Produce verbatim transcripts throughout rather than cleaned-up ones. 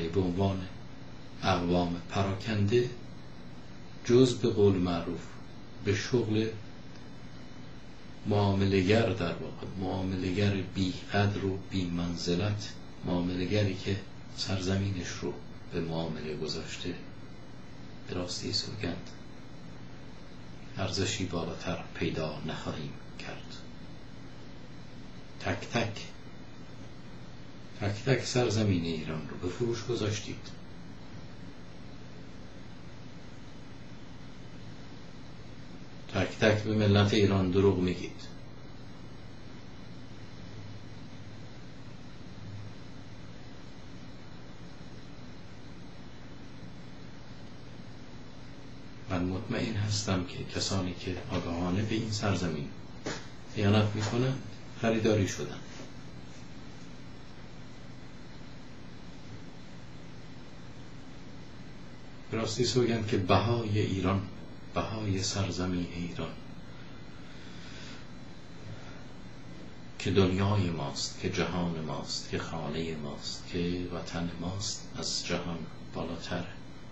ولی به عنوان اقوام پراکنده جز به قول معروف به شغل معامله‌گر، در واقع معامله‌گر بی قدر و بی منزلت، معامله‌گری که سرزمینش رو به معامله گذاشته، به راستی سوگند ارزشی بالاتر پیدا نخواهیم کرد. تک تک تک تک سرزمین ایران رو به فروش گذاشتید. تک تک به ملت ایران دروغ میگید. من مطمئن هستم که کسانی که آگاهانه به این سرزمین خیانت میکنن خریداری شدن. به راستی سوگند که بهای ایران، بهای سرزمین ایران که دنیای ماست، که جهان ماست، که خانه ماست، که وطن ماست، از جهان بالاتر.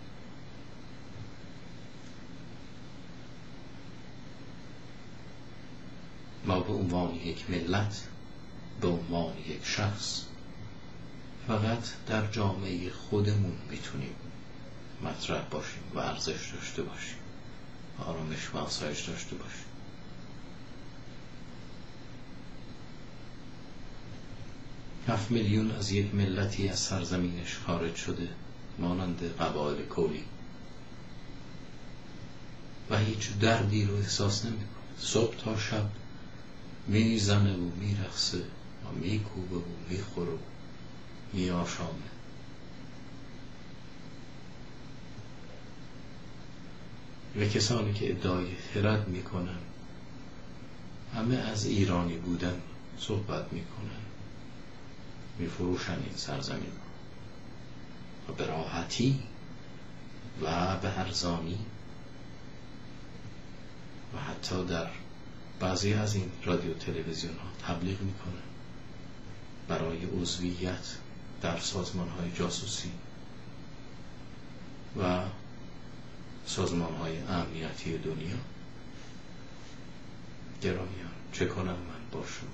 ما به عنوان یک ملت، به عنوان یک شخص، فقط در جامعه خودمون میتونیم مطرح باشیم و ارزش داشته باشیم، آرامش و آسایش داشته باشیم. هفت میلیون از یک ملتی از سرزمینش خارج شده مانند قبایل کولی و هیچ دردی رو احساس نمیکنه. صبح تا شب میزنه و میرقصه و میکوبه و میخوره و میآشامه. و کسانی که ادعای خرد میکنن همه از ایرانی بودن صحبت میکنن، میفروشن این سرزمین و به راحتی و به ارزانی و حتی در بعضی از این رادیو تلویزیون ها تبلیغ میکنن برای عضویت در سازمان های جاسوسی و سازمان های امنیتی دنیا. گرامیان، چه کنم من با شما؟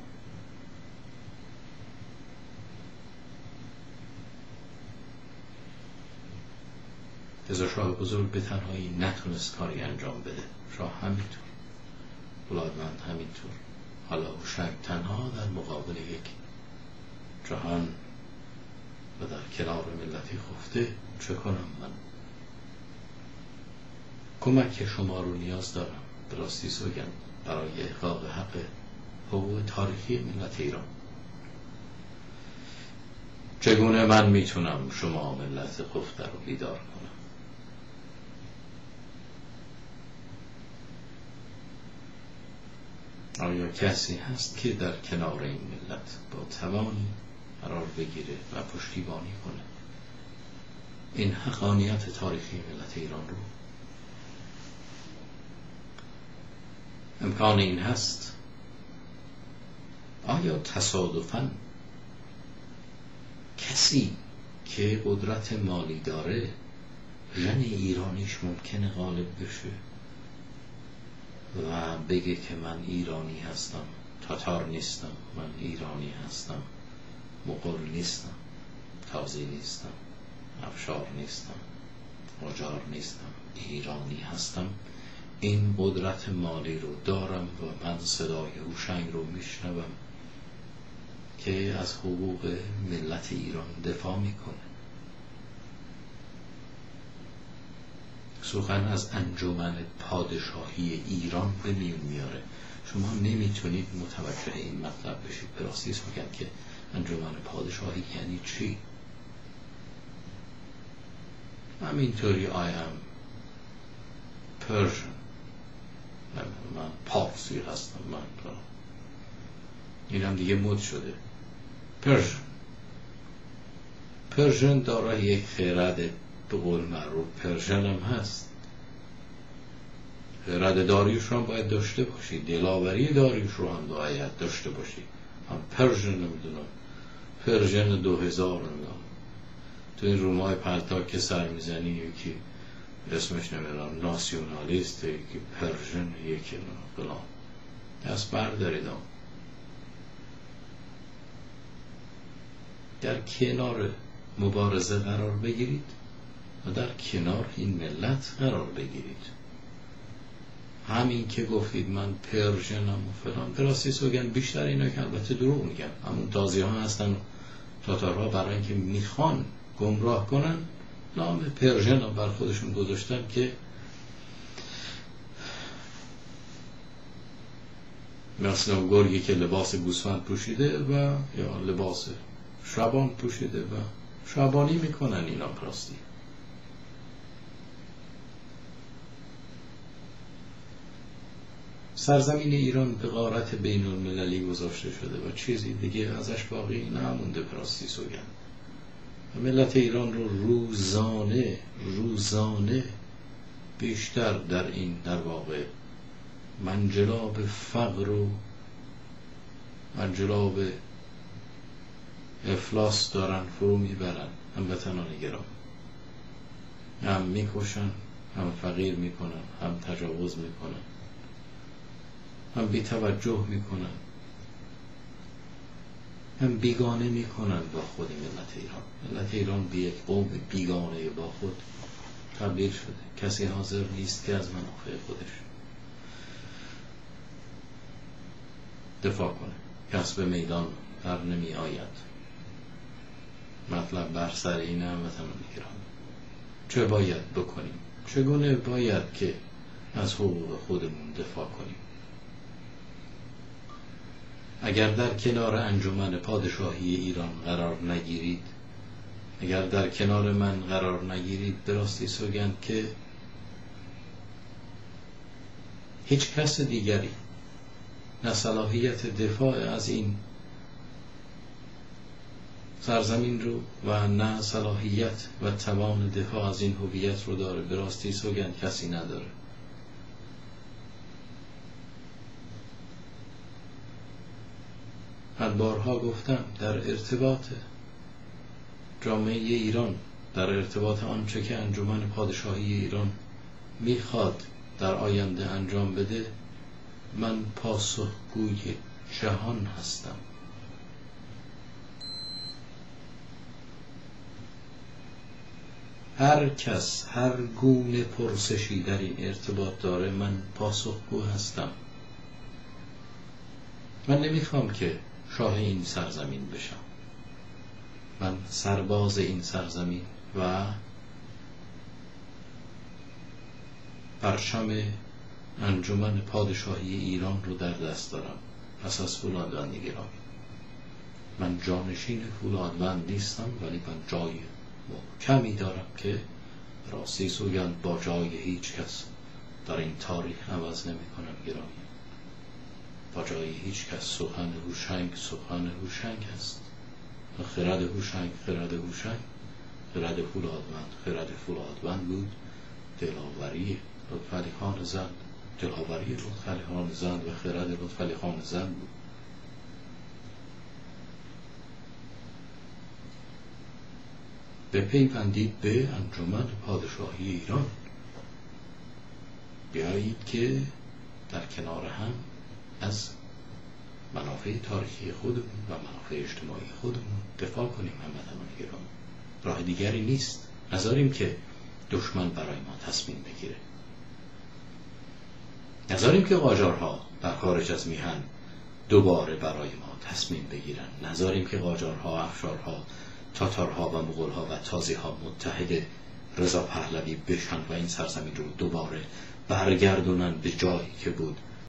رضا شاه بزرگ به تنهایی نتونست کاری انجام بده، شاه همینطور، بلادمند همینطور، حالا هوشنگ تنها در مقابل یک جهان و در کنار ملتی خفته. چه کنم من؟ کمک شما رو نیاز دارم، به راستی سوگند، برای احقاق حق حقوق تاریخی ملت ایران. چگونه من میتونم شما ملت خفته رو بیدار کنم؟ آیا کسی هست که در کنار این ملت با توانی قرار بگیره و پشتیبانی کنه این حقانیت تاریخی ملت ایران رو؟ امکان این هست؟ آیا تصادفاً کسی که قدرت مالی داره ژن ایرانیش ممکنه غالب بشه و بگه که من ایرانی هستم، تاتار نیستم، من ایرانی هستم، مغول نیستم، تازی نیستم، افشار نیستم، قاجار نیستم، ایرانی هستم، این قدرت مالی رو دارم و من صدای هوشنگ رو میشنوم که از حقوق ملت ایران دفاع میکنه. سخن از انجمن پادشاهی ایران به میون میاره. شما نمیتونید متوجه این مطلب بشید. به راستی میگم که انجمن پادشاهی یعنی چی؟ همینطوری I am Persian، من پارسی هستم، من این هم دیگه مد شده. پرژن پرژن دارای یک خرد به قول معروف پرژن هم هست. خرد داریوش رو هم باید داشته باشی، دلاوری داریوش رو هم باید داشته باشی. هم پرژن نمیدونم، پرژن دو هزار نمیدونم، تو این رومای پلتاک که سر میزنی یکی اسمش نمیدونم ناسیونالیست، یکی پرژن، یکی فلان، دست بردارید. در کنار مبارزه قرار بگیرید و در کنار این ملت قرار بگیرید. همین که گفتید من پرژنم و فلان، به راستی سوگن بیشتر اینا که البته دروغ میگن، همون تازی ها هستن تاتارها برای اینکه میخوان گمراه کنن نام پرژن رو بر خودشون گذاشتن که مثلا گرگی که لباس گوسفند پوشیده و یا لباس شبان پوشیده و شبانی میکنن اینا. راستی سرزمین ایران به غارت بین المللی گذاشته شده و چیزی دیگه ازش باقی نمونده. پراستی سوگن ملت ایران رو روزانه روزانه بیشتر در این در واقع منجلاب فقر و منجلاب افلاس دارن فرو میبرن. هموطنان گرامی، هم میکشن، هم فقیر میکنن، هم تجاوز میکنن، هم بی توجه میکنن، هم بیگانه میکنن با خود ملت ایران. ملت ایران به یک قوم بیگانه با خود تبدیل شده. کسی حاضر نیست که از منافع خودش دفاع کنه. کس به میدان در نمی آید. مطلب بر سر این هموطنان گرامی، چه باید بکنیم؟ چگونه باید که از حقوق خودمون دفاع کنیم؟ اگر در کنار انجمن پادشاهی ایران قرار نگیرید، اگر در کنار من قرار نگیرید، به راستی سوگند که هیچ کس دیگری نه صلاحیت دفاع از این سرزمین رو و نه صلاحیت و توان دفاع از این هویت رو داره. به راستی سوگند کسی نداره. من بارها گفتم در ارتباط جامعه ایران، در ارتباط آنچه که انجمن پادشاهی ایران میخواد در آینده انجام بده، من پاسخگوی جهان هستم. هر کس هر گونه پرسشی در این ارتباط داره، من پاسخگو هستم. من نمیخوام که شاه این سرزمین بشم. من سرباز این سرزمین و پرچم انجمن پادشاهی ایران رو در دست دارم. پس از فولادبند گرامی، من جانشین فولادبند نیستم، ولی من جای محکمی دارم که راستی سوگند با جای هیچ کس در این تاریخ عوض نمی کنم گرامی. با جای هیچ کس سخن هوشنگ سخن هوشنگ است. خرد هوشنگ خرد هوشنگ، خرد فولادبند خرد فولادبند بود. دلاوری لطفعلی خان زند، دلاوری لطفعلی خان زند و خرد لطفعلی خان زند بود. بپیوندید به انجمن پادشاهی ایران. بیایید که در کنار هم از منافع تاریخی خودمون و منافع اجتماعی خودمون دفاع کنیم. هموطنان گرامی، راه دیگری نیست. نذاریم که دشمن برای ما تصمیم بگیره. نذاریم که قاجارها در خارج از میهن دوباره برای ما تصمیم بگیرن. نذاریم که قاجارها، افشارها، تاتارها و مغولها و تازیها متحد رضا پهلوی بشن و این سرزمین رو دوباره برگردونن به جایی که بود